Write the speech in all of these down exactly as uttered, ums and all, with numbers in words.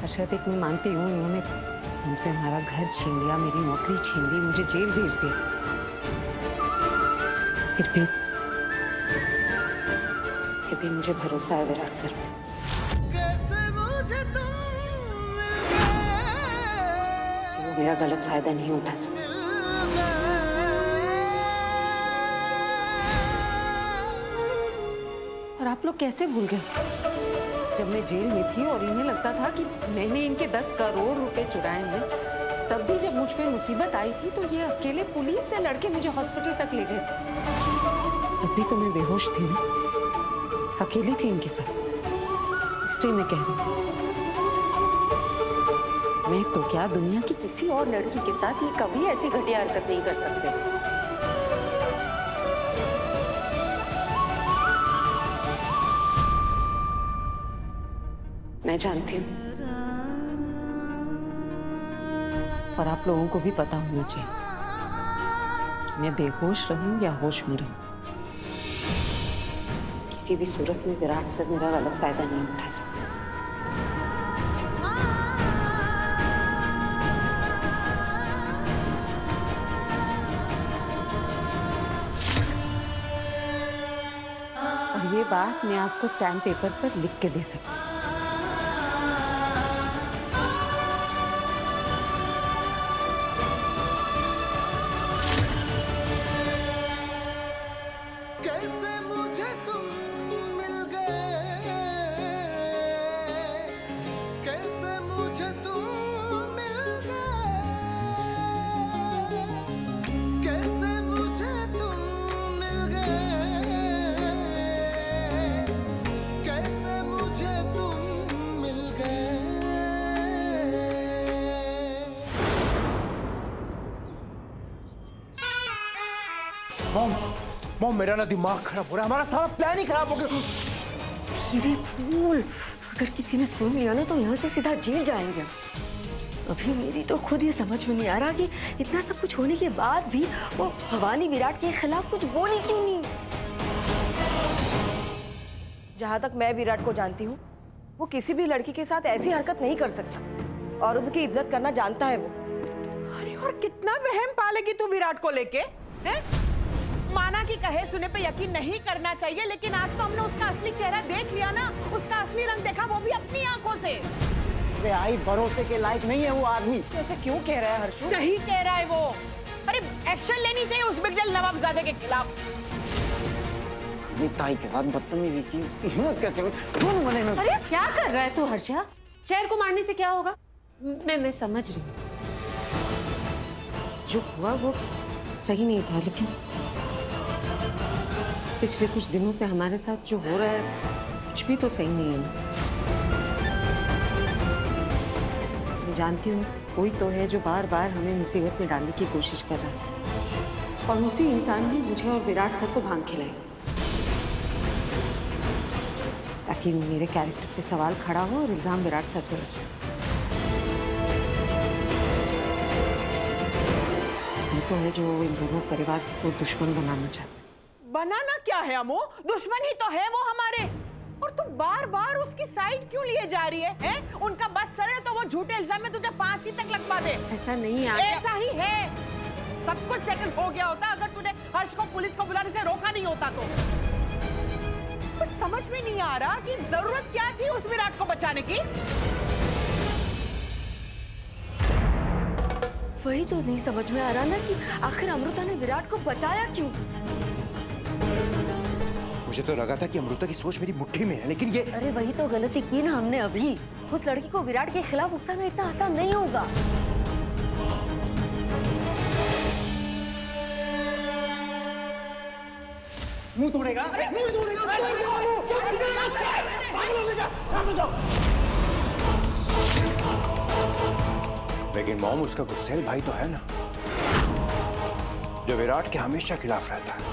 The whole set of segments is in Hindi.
हर्षद, मैं मानती हूँ इन्होंने हमसे हमारा घर छीन लिया, मेरी नौकरी छीन ली, मुझे जेल भेज दिया। फिर भी फिर भी मुझे भरोसा है विराट सर पे। वो मेरा गलत फायदा नहीं उठा सकता। और आप लोग कैसे भूल गए जब मैं जेल में थी और इन्हें लगता था कि मैंने इनके दस करोड़ रुपए चुराए हैं, तब भी जब मुझ पे मुसीबत आई थी तो ये अकेले पुलिस से लड़के मुझे हॉस्पिटल तक ले गए थे। तब भी तो मैं बेहोश थी ना, अकेली थी इनके साथ, इसलिए मैं कह रही हूँ मैं तो क्या दुनिया की किसी और लड़की के साथ ये कभी ऐसी घटिया हरकत नहीं कर सकते। मैं जानती हूँ और आप लोगों को भी पता होना चाहिए कि मैं बेहोश रहूं या होश में रहूं, किसी भी सूरत में विराट सर मेरा गलत फायदा नहीं उठा सकते। और ये बात मैं आपको स्टैम्प पेपर पर लिख के दे सकती हूँ। मॉम, मॉम मेरा ना दिमाग खराब हो रहा है, हमारा सारा प्लान ही खराब हो गया। तेरे फूल, अगर किसी ने सुन लिया ना तो यहाँ से सीधा जेल जाएंगे। अभी मेरी तो खुद ये समझ में नहीं आ रहा कि इतना सब कुछ होने के बाद भी वो भवानी विराट के खिलाफ कुछ बोली क्यों नहीं। जहाँ तक मैं विराट को जानती हूँ, वो किसी भी लड़की के साथ ऐसी हरकत नहीं कर सकता और उनकी इज्जत करना जानता है वो। अरे और कितना वहम पालेगी तू विराट को लेके? हैं? माना कि कहे सुने पे यकीन नहीं करना चाहिए, लेकिन आज तो हमने उसका असली चेहरा देख लिया ना, उसका असली रंग देखा, वो भी अपनी आंखों से। अरे आई भरोसे के लायक नहीं है वो आदमी। ऐसे क्यों कह रहा है हर्षू? सही कह रहा है वो। अरे एक्शन लेनी चाहिए उस बिगड़ल नवाबजादे के खिलाफ। ताई के साथ बदतमीजी की, उसकी हिम्मत कैसे हुई? अरे क्या कर रहा है तू हर्षा? चेयर को मारने से क्या होगा? मैं मैं समझ रही हूँ जो हुआ वो सही नहीं था, लेकिन पिछले कुछ दिनों से हमारे साथ जो हो रहा है कुछ भी तो सही नहीं है ना। मैं जानती हूँ कोई तो है जो बार बार हमें मुसीबत में डालने की कोशिश कर रहा है और उसी इंसान ने मुझे और विराट सर को भांग खिलाई ताकि मेरे कैरेक्टर पे सवाल खड़ा हो और इल्जाम विराट सर पे लग जाए। ये तो है जो इन दोनों परिवार को दुश्मन बनाना चाहते। बनाना क्या है अमो? दुश्मन ही तो है वो हमारे। और तू बार बार उसकी साइड क्यों लिए जा रही है, है? उनका बस चले तो वो झूठे इल्जाम में तुझे फांसी तक लगवा दे। ऐसा नहीं है। ऐसा ही है। सब कुछ सेटल हो गया होता अगर तूने हर्ष को पुलिस को बुलाने से रोका नहीं होता तो। कुछ समझ में नहीं आ रहा कि जरूरत क्या थी उस विराट को बचाने की। वही तो नहीं समझ में आ रहा ना कि आखिर अमृता ने विराट को बचाया क्यों? मुझे तो लगा था कि अमृता की सोच मेरी मुट्ठी में है, लेकिन ये अरे वही तो गलती की ना हमने अभी। उस लड़की को विराट के खिलाफ उकसाना इतना आसान नहीं होगा। मुंह तोड़ेगा, मुंह तोड़ेगा, लेकिन मॉम उसका गुस्सेल भाई तो है ना जो विराट के हमेशा खिलाफ रहता है।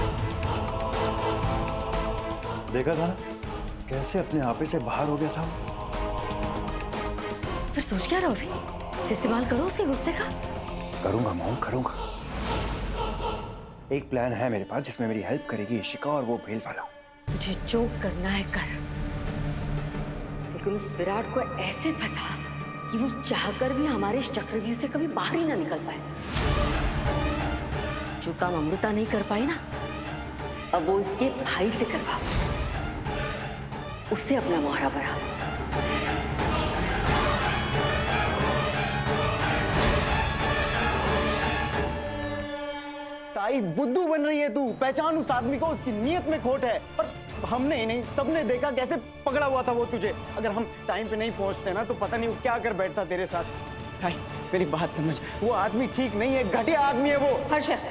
देखा था ना कैसे अपने आपे से बाहर हो गया था। फिर सोच क्या रहो अभी? इस्तेमाल करो उसके गुस्से का। करूंगा मॉम, करूंगा। एक प्लान है मेरे पास जिसमें मेरी हेल्प करेगी इशिका और वो भेल वाला। तुझे जो करना है कर, लेकिन उस विराट को ऐसे फंसा कि वो चाहकर भी हमारे इस चक्रव्यूह से कभी बाहर ही ना निकल पाए। जो काम अमृता नहीं कर पाई ना, अब वो इसके भाई से करवा, उससे अपना मोहरा बना। ताई बुद्धू बन रही है तू। पहचान उस आदमी को, उसकी नीयत में खोट है। पर हमने ही नहीं, सबने देखा कैसे पकड़ा हुआ था वो तुझे। अगर हम टाइम पे नहीं पहुंचते ना तो पता नहीं वो क्या कर बैठता तेरे साथ। ताई मेरी बात समझ, वो आदमी ठीक नहीं है, घटिया आदमी है वो। हर्षद,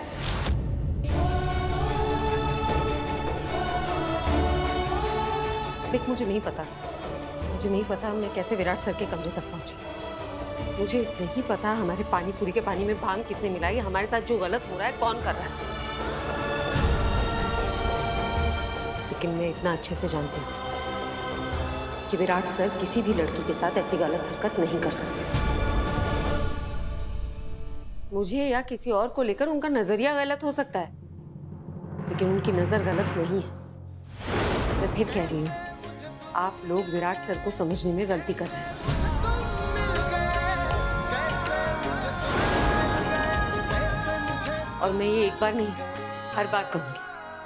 देख मुझे नहीं पता, मुझे नहीं पता मैं कैसे विराट सर के कमरे तक पहुंची। मुझे नहीं पता हमारे पानी पूरी के पानी में भांग किसने मिलाई, हमारे साथ जो गलत हो रहा है कौन कर रहा है। लेकिन मैं इतना अच्छे से जानती हूँ कि विराट सर किसी भी लड़की के साथ ऐसी गलत हरकत नहीं कर सकते। मुझे या किसी और को लेकर उनका नजरिया गलत हो सकता है, लेकिन उनकी नजर गलत नहीं है। मैं फिर कह रही हूँ, आप लोग विराट सर को समझने में गलती कर रहे हैं। और मैं ये एक बार नहीं, हर बार कहूंगी।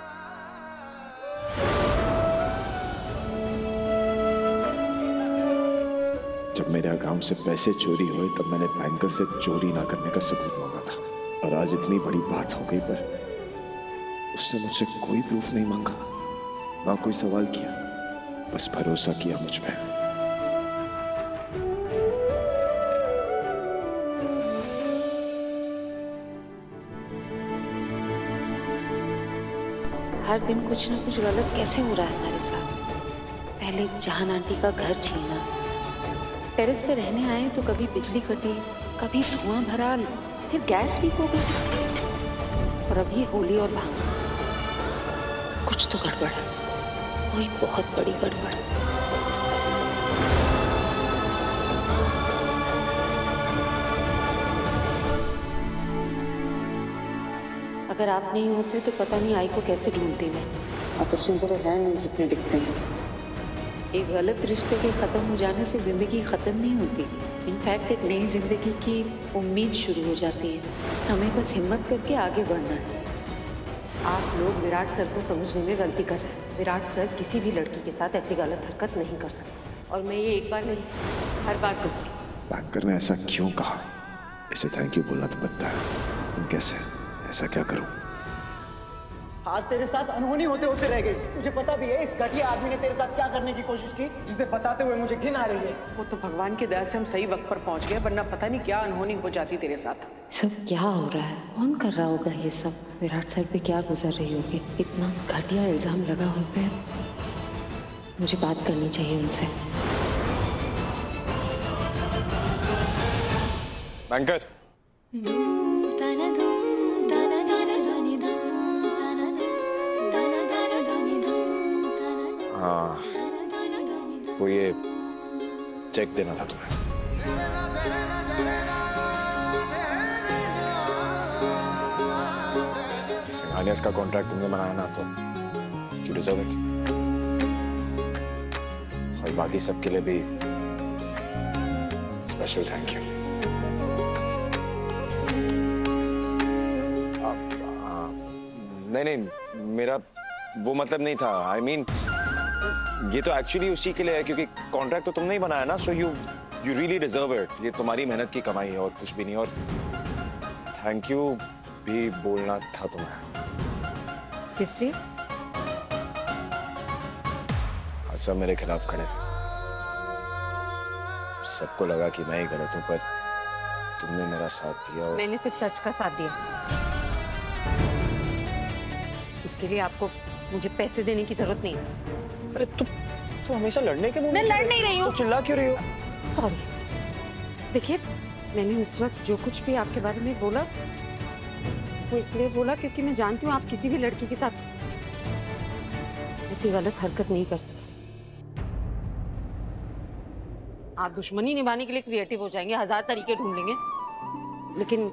जब मेरे अकाउंट से पैसे चोरी हुए तब मैंने बैंकर से चोरी ना करने का सबूत मांगा था, और आज इतनी बड़ी बात हो गई पर उससे मुझसे कोई प्रूफ नहीं मांगा, ना कोई सवाल किया, बस भरोसा किया मुझ पे। हर दिन कुछ ना कुछ गलत कैसे हो रहा है हमारे साथ। पहले जहान आंटी का घर छीना, टेरेस पे रहने आए तो कभी बिजली कटी, कभी धुआं भरा, फिर गैस लीक हो गई, और अब ये होली और भांग। कुछ तो गड़बड़ है, कोई बहुत बड़ी गड़बड़। अगर आप नहीं होते तो पता नहीं आई को कैसे ढूंढती मैं। ऑपरेशन पूरे है नहीं जितने दिखते हैं। एक गलत रिश्ते के खत्म हो जाने से जिंदगी खत्म नहीं होती, इनफैक्ट एक नई जिंदगी की उम्मीद शुरू हो जाती है। हमें बस हिम्मत करके आगे बढ़ना है। आप लोग विराट सर को समझने में गलती कर रहे हैं। विराट सर किसी भी लड़की के साथ ऐसी गलत हरकत नहीं कर सकते, और मैं ये एक बार नहीं, हर बार कहूंगी। बैंकर ने ऐसा क्यों कहा? इसे थैंक यू बोलना तो बनता है। कैसे, ऐसा क्या करूं? आज तेरे साथ अनहोनी होते होते रह गई। तुझे पता भी है इस घटिया आदमी ने तेरे साथ क्या करने की कोशिश की, जिसे बताते हुए मुझे घिन आ रही है। वो तो भगवान की दया से हम सही वक्त पर पहुंच गए, वरना पता नहीं क्या अनहोनी हो जाती तेरे साथ। सब क्या हो रहा है? कौन कर रहा होगा ये सब? विराट सर पे क्या गुजर रही होगी? इतना घटिया इल्जाम लगा हुआ पे। मुझे बात करनी चाहिए उनसे। बैंकर, हाँ, वो ये चेक देना था तुम्हें। सिंघानियस का कॉन्ट्रैक्ट तुमने बनाया ना, तो यू डिजर्व इट। और बाकी सब के लिए भी स्पेशल थैंक यू। नहीं नहीं, मेरा वो मतलब नहीं था। आई I मीन mean, ये तो एक्चुअली उसी के लिए है क्योंकि कॉन्ट्रैक्ट तो तुमने ही बनाया ना, so you you really deserve it. ये तुम्हारी मेहनत की कमाई है और कुछ भी नहीं। और थैंक यू भी बोलना था तुम्हें। किस लिए? हाँ, सब मेरे खिलाफ खड़े थे। सबको लगा कि मैं ही गलत हूं, पर तुमने मेरा साथ दिया। और मैंने सिर्फ सच का साथ दिया। उसके लिए आपको मुझे पैसे देने की जरूरत नहीं है। अरे तुम तुम हमेशा लड़ने के मूड में मैं लड़ नहीं रही हूँ। तो चिल्ला क्यों रही हो? सॉरी। देखिए, मैंने उस वक्त जो कुछ भी आपके बारे में बोला वो इसलिए बोला क्योंकि मैं जानती हूँ आप किसी भी लड़की के साथ ऐसी गलत हरकत नहीं कर सकते। आप दुश्मनी निभाने के लिए क्रिएटिव हो जाएंगे, हजार तरीके ढूंढ लेंगे, लेकिन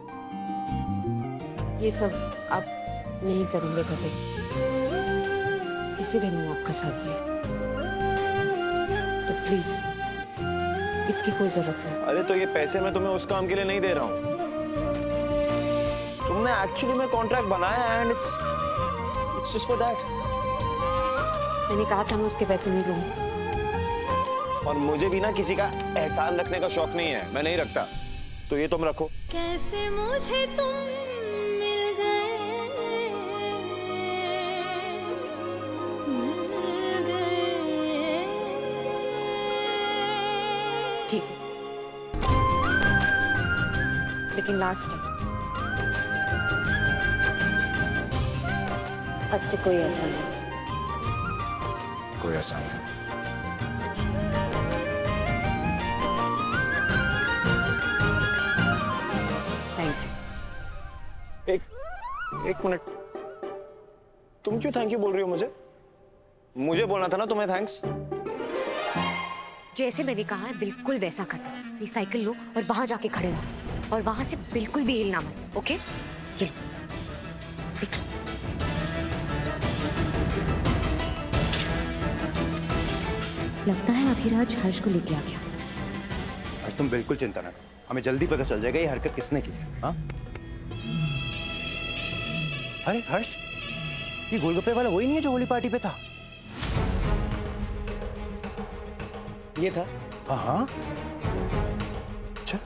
ये सब आप नहीं करेंगे कभी। इसीलिए मैंने आपका साथ दिया। तो प्लीज इसकी कोई जरूरत नहीं। अरे तो ये पैसे मैं तुम्हें उस काम के लिए नहीं दे रहा हूँ। तुमने एक्चुअली में कॉन्ट्रैक्ट बनाया and it's it's just for that. मैंने कहा था मैं उसके पैसे नहीं लूंगी। और मुझे भी ना किसी का एहसान रखने का शौक नहीं है, मैं नहीं रखता, तो ये तुम रखो। कैसे मुझे तुम मिल गए, मिल गए। ठीक है, लेकिन लास्ट टाइम, अब से कोई ऐसा नहीं। कोई ऐसा नहीं। Thank you. एक एक मिनट, तुम क्यों थैंक यू बोल रही हो मुझे? मुझे बोलना था ना तुम्हें थैंक्स। जैसे मैंने कहा है बिल्कुल वैसा करना। ये साइकिल लो और वहां जाके खड़े रहो और वहां से बिल्कुल भी हिलना मत, ओके? ये लो। देखो। लगता है अभिराज हर्ष को लेके आ गया। आज तुम बिल्कुल चिंता ना करो, हमें जल्दी पता चल जाएगा ये हरकत किसने की है। हाँ? अरे हर्ष, ये गोलगप्पे वाला वही नहीं है जो होली पार्टी पे था? ये था। हाँ हाँ। अच्छा,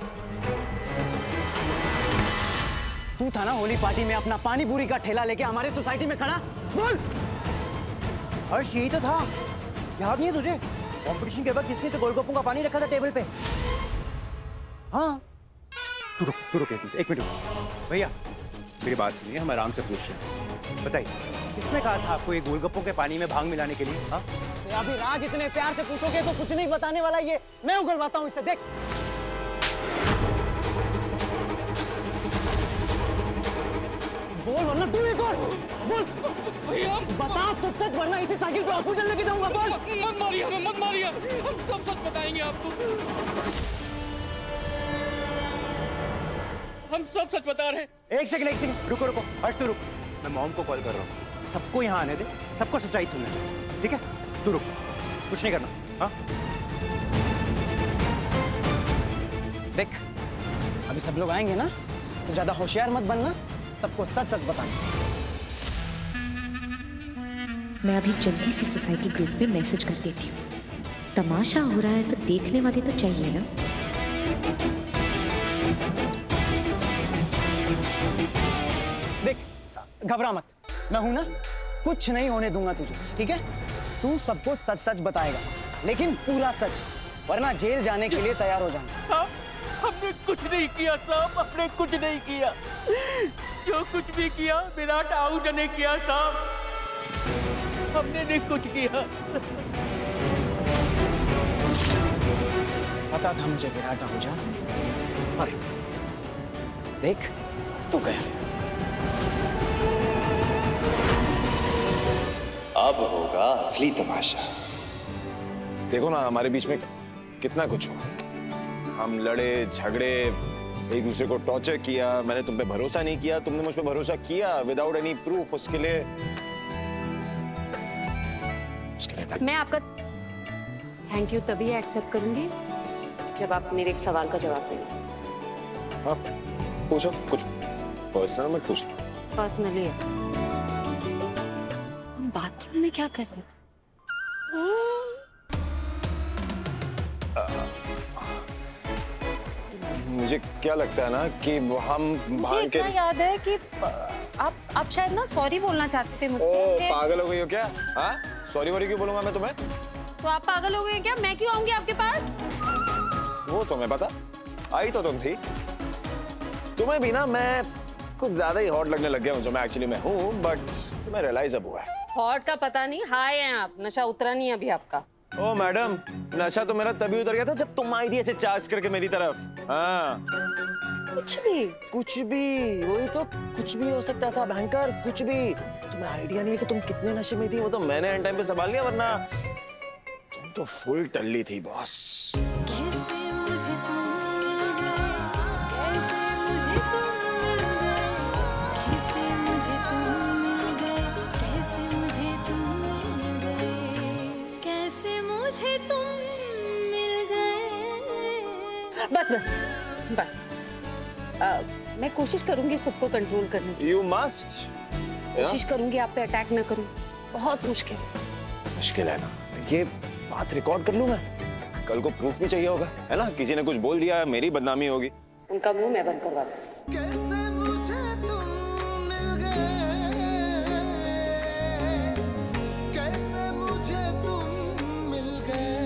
तू था ना होली पार्टी में अपना पानी पूरी का ठेला लेके हमारे सोसाइटी में खड़ा? बोल। हर्ष यही तो था, याद नहीं है तुझे? कंपटीशन के बाद किसने तो गोलगप्पों का पानी रखा था टेबल पे। हाँ, तू रुक, तू रुक एक मिनट, एक मिनट रुक। भैया मेरी बात सुनिए, हम आराम से पूछ रहे हैं। बताइए, किसने कहा था आपको ये गोलगप्पों के पानी में भांग मिलाने के लिए? हाँ? अभी राज इतने प्यार से पूछोगे तो कुछ नहीं बताने वाला, ये मैं उगलवाता हूँ इसे, देख। बोल वरना तू एक और बोल। भैया बता सच सच, वरना इसी साइकिल पे हॉस्पिटल लेके जाऊंगा। बोल। मत मारिए हमें, मत मारिए, हम सब सच बताएंगे आपको। हम सब सच बता रहे हैं। एक सेकंड, एक सेकंड, रुको रुको, हर्ष तू रुक, मैं मॉम को कॉल कर रहा हूँ। सबको यहाँ आने दे, सबको सच्चाई सुनने दे, ठीक है? तू रुक, कुछ नहीं करना। हाँ? देख, अभी सब लोग आएंगे ना, तो ज्यादा होशियार मत बनना, सबको सच सच बताना। मैं अभी जल्दी से सोसाइटी ग्रुप पे मैसेज कर देती हूँ। तमाशा हो रहा है तो देखने वाले तो चाहिए ना। देख, घबरा मत, मैं हूं ना, कुछ नहीं होने दूंगा तुझे, ठीक है? तू सबको सच सच बताएगा, लेकिन पूरा सच, वरना जेल जाने के लिए तैयार हो जाना। हाँ, हमने कुछ नहीं किया साहब, हमने कुछ नहीं किया। जो कुछ भी किया विराट आहूजा ने किया साहब, हमने नहीं कुछ किया। पता था मुझे विराट आहूजा, पर देख तू गया। अब होगा असली तमाशा। देखो ना हमारे बीच में कितना कुछ हुआ, हम लड़े झगड़े, एक दूसरे को टॉर्चर किया, मैंने तुम पे भरोसा नहीं किया, तुमने मुझ पे भरोसा किया विदाउट एनी प्रूफ। उसके लिए उसके लिए मैं आपका थैंक यू तभी एक्सेप्ट करूंगी जब आप मेरे एक सवाल का जवाब देंगे। हाँ पूछो, कुछ पर्सनल मत पूछ। पर्सनली हम बाथरूम में क्या कर रहे थे? मुझे क्या लगता है ना कि हम मुझे इतना याद है कि आप आप शायद ना सॉरी बोलना चाहते थे मुझसे। ओ कि... पागल हो गई हो क्या? हाँ सॉरी वॉरी क्यों बोलूंगा मैं तुम्हें? तो आप पागल हो गए क्या? मैं क्यों आऊंगी आपके पास? वो तुम्हें पता, आई तो तुम थी। तुम्हें भी ना मैं कुछ ज्यादा ही हॉट लगने लग गया हूँ, जो मैं एक्चुअली मैं हूँ, बट तुम्हें रियलाइज अब हुआ है। हॉट का पता नहीं, हाय हैं आप, नशा उतरा नहीं अभी आपका। ओ मैडम, नशा तो मेरा तभी उतर गया था जब तुम आई थी ऐसे चार्ज करके मेरी तरफ। हाँ कुछ भी कुछ भी, वही तो, कुछ भी हो सकता था भयंकर, कुछ भी। तुम्हें आइडिया नहीं है कि तुम कितने नशे में थी, वो तो मैंने एंड टाइम पे संभाल लिया, वरना तुम तो फुल टल्ली थी बॉस। कैसे मुझे तुम मिल गए, कैसे मुझे तुम मिल गए, कैसे मुझे तुम मिल गए, कैसे मुझे तुम मिल गए, कैसे मुझे तुम मिल गए। बस बस बस आ, मैं कोशिश करूंगी खुद को कंट्रोल करने की। You must. कोशिश करूंगी आप पे अटैक ना करूं। बहुत मुश्किल मुश्किल है ना, ये बात रिकॉर्ड कर लूं मैं, कल को प्रूफ भी चाहिए होगा, है ना? किसी ने कुछ बोल दिया, मेरी बदनामी होगी। उनका मुंह मैं बंद करवा दूं। कैसे मुझे तुम मिल गए, कैसे मुझे तुम मिल गए।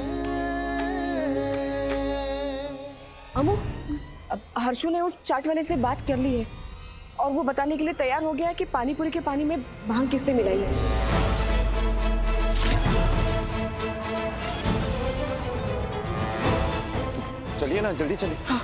अमू, अब हर्षू ने उस चाट वाले से बात कर ली है और वो बताने के लिए तैयार हो गया है कि पानीपुरी के पानी में भांग किसने मिलाई है। चलिए ना, जल्दी चलिए। हाँ।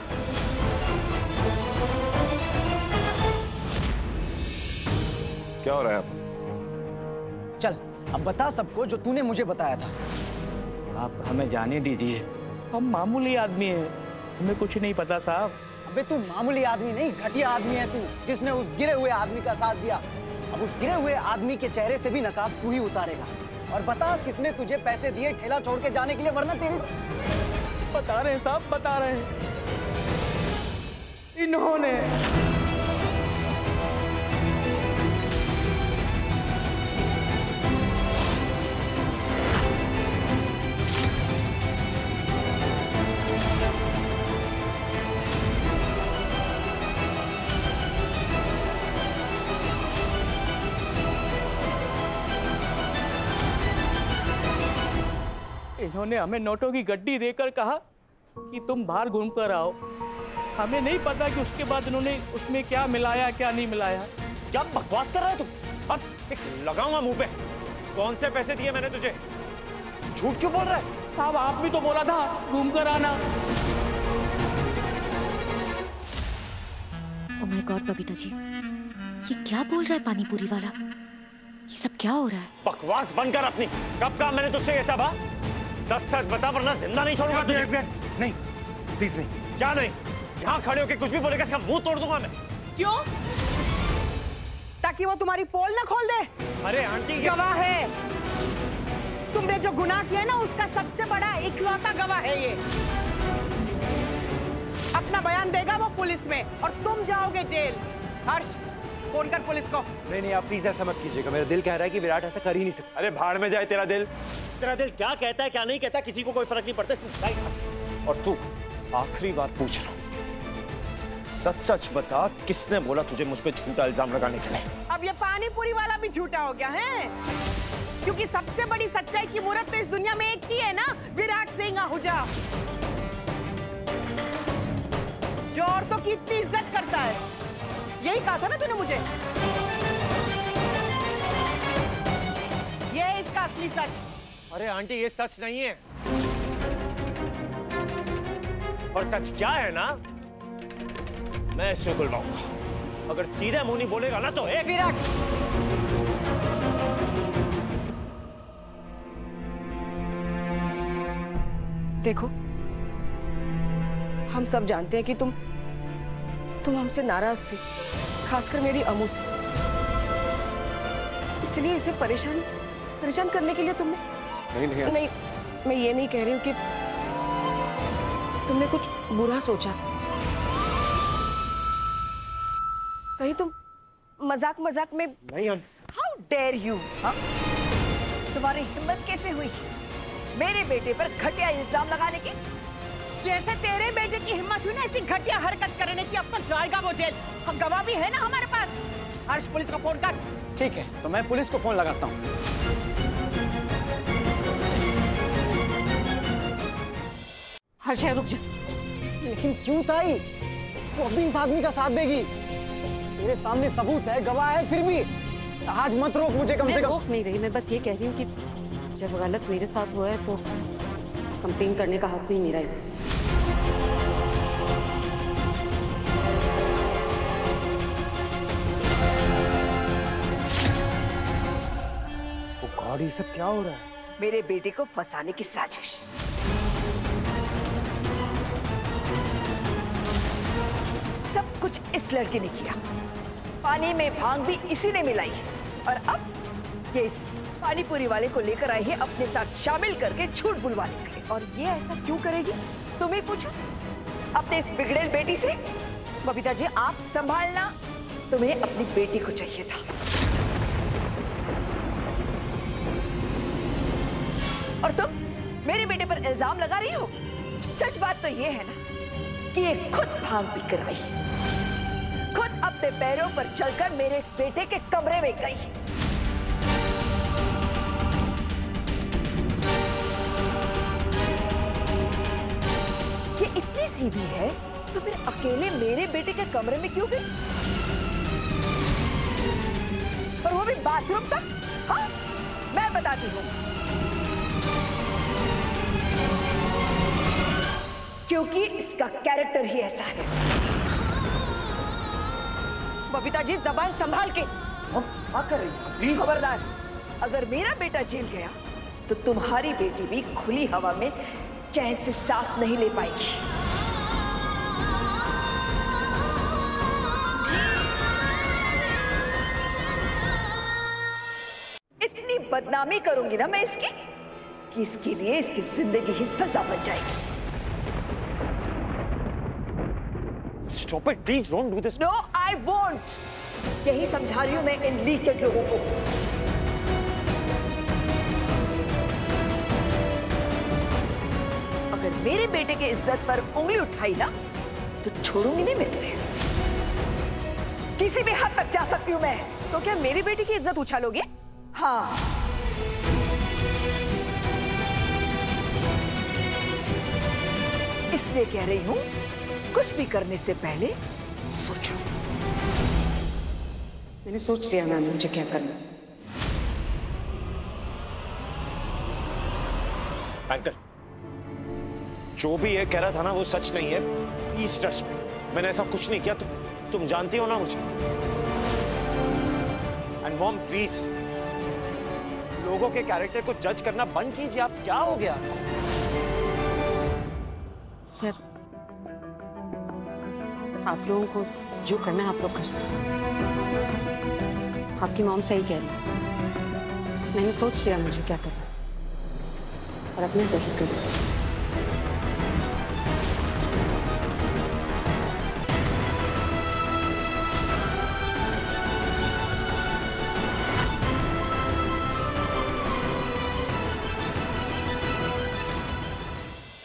क्या हो रहा है अब? चल अब बता सबको जो तूने मुझे बताया था। आप हमें जाने दीजिए, हम मामूली आदमी हैं, हमें कुछ नहीं पता साहब। अबे तू मामूली आदमी नहीं, घटिया आदमी है तू, जिसने उस गिरे हुए आदमी का साथ दिया। अब उस गिरे हुए आदमी के चेहरे से भी नकाब तू ही उतारेगा। और बता किसने तुझे पैसे दिए ठेला छोड़ के जाने के लिए, वरना तेरी। बता रहे हैं साहब, बता रहे हैं, इन्होंने। इन्होंने हमें नोटों की गड्डी देकर कहा कि तुम बाहर घूम कर आओ। हमें नहीं पता कि उसके बाद इन्होंने उसमें क्या मिलाया क्या नहीं मिलाया। क्या बकवास कर रहा है तू? अब लगाऊंगा मुंह पे। कौन से पैसे दिए मैंने तुझे? झूठ क्यों बोल रहा है? साहब आप भी तो बोला था घूम कर आना। Oh my god Babita ji, ये क्या बोल रहा है पानीपुरी वाला? ये सब क्या हो रहा है? बकवास बंद कर अपनी। कब कहा मैंने तुझसे ये सब? हाँ, सच सच बता वरना जिंदा नहीं छोड़ूंगा तुझे। नहीं प्लीज नहीं। क्या नहीं? यहाँ खड़े होके कुछ भी बोलेगा इसका मुंह तोड़ दूंगा मैं। क्यों? ताकि वो तुम्हारी पोल ना खोल दे। अरे आंटी ये गवाह है, तुमने जो गुनाह किया ना उसका सबसे बड़ा इकलौता गवाह है ये। अपना बयान देगा वो पुलिस में और तुम जाओगे जेल। हर्ष फोन कर पुलिस को। नहीं नहीं आप प्लीज ऐसा मत कीजिएगा, मेरा दिल कह रहा है कि विराट ऐसा कर ही नहीं सकता। अरे भाड़ में जाए तेरा दिल। तेरा दिल क्या कहता है क्या नहीं कहता किसी को कोई फर्क नहीं पड़ता। और तू, आखिरी बार पूछ रहा हूँ, सच सच बता किसने बोला तुझे मुझ पे झूठा इल्जाम लगाने के लिए? अब ये पानीपुरी वाला भी झूठा हो गया है, क्योंकि सबसे बड़ी सच्चाई की मूरत तो इस दुनिया में एक ही है ना, विराट सिंह आहूजा, जो औरतों की इतनी इज्जत करता है। यही कहा था ना तूने मुझे? ये है इसका असली सच। अरे आंटी ये सच नहीं है। और सच क्या है ना, मैं इसे बुलवाऊंगा। अगर सीधे मुंह नहीं बोलेगा ना तो एक। विराट, देखो हम सब जानते हैं कि तुम तुम हमसे नाराज थे, खासकर मेरी अमू से। इसलिए इसे परेशान परेशान करने के लिए तुमने नहीं नहीं नहीं, मैं ये नहीं कह रही हूँ कि तुमने कुछ बुरा सोचा, कहीं तुम मजाक मजाक में। नहीं हाउ डेयर यू, तुम्हारी हिम्मत कैसे हुई मेरे बेटे पर घटिया इल्जाम लगाने की? जैसे तेरे बेटे की हिम्मत हुई ना ऐसी घटिया हरकत करने की, अब तो जाएगा वो जेल। हम गवाह भी है ना हमारे पास। हर्ष पुलिस को फोन कर। ठीक है तो मैं पुलिस को फोन लगाता हूँ। हर्ष रुक जा। लेकिन क्यों ताई? वो अभी इस आदमी का साथ देगी। तेरे सामने सबूत है, गवाह है, फिर भी आज मत रोक मुझे कम मैं से कम। रोक नहीं रही, मैं बस ये कह रही हूँ कि जब गलत मेरे साथ हुआ है तो कंप्लेन करने का हक भी मेरा है। ओ गॉड, ये सब क्या हो रहा है? मेरे बेटे को फंसाने की साजिश। सब कुछ इस लड़के ने किया, पानी में भांग भी इसी ने मिलाई है और अब ये इस पानीपुरी वाले को लेकर आई है अपने साथ शामिल करके झूठ बुलवाने के लिए। और ये ऐसा क्यों करेगी? तुम ही पूछो, अपने अपने इस बिगड़ेल बेटी से? बबीता जी आप संभालना तुम्हें अपनी बेटी को चाहिए था, और तुम मेरे बेटे पर इल्जाम लगा रही हो। सच बात तो ये है ना कि ये खुद भांग पी कर आई, खुद अपने पैरों पर चलकर मेरे बेटे के कमरे में गई। ये इतनी सीधी है तो फिर अकेले मेरे बेटे के कमरे में क्यों गई, और वो भी बाथरूम तक? हाँ, मैं बताती हूँ। क्योंकि इसका कैरेक्टर ही ऐसा है। बबीता जी जबान संभाल के। हम क्या कर रही हैं? प्लीज। खबरदार, अगर मेरा बेटा जेल गया तो तुम्हारी बेटी भी खुली हवा में चैन से सांस नहीं ले पाएगी। इतनी बदनामी करूंगी ना मैं इसकी कि इसके लिए इसकी जिंदगी ही सजा बन जाएगी। Stop it, please don't do this. No, I won't. यही समझा रही हूं मैं इन लीचट लोगों को। अगर मेरे बेटे की इज्जत पर उंगली उठाई ना तो छोड़ूंगी नहीं मैं तुम्हें। किसी भी हद तक जा सकती हूं मैं। तो क्या मेरी बेटी की इज्जत उछालोगे? हाँ, इसलिए कह रही हूं कुछ भी करने से पहले सोचो। मैंने सोच लिया मैम मुझे क्या करना। अंकल, जो भी ये कह रहा था ना वो सच नहीं है। प्लीज ट्रस्ट मी, मैंने ऐसा कुछ नहीं किया। तुम तुम जानती हो ना मुझे। एंड मॉम प्लीज, लोगों के कैरेक्टर को जज करना बंद कीजिए। आप क्या हो गया आपको? सर, आप लोगों को जो करना है आप लोग कर सकते हैं। आपकी मॉम सही कह रही है। मैंने सोच लिया मुझे क्या करना और अपने वही करूँ।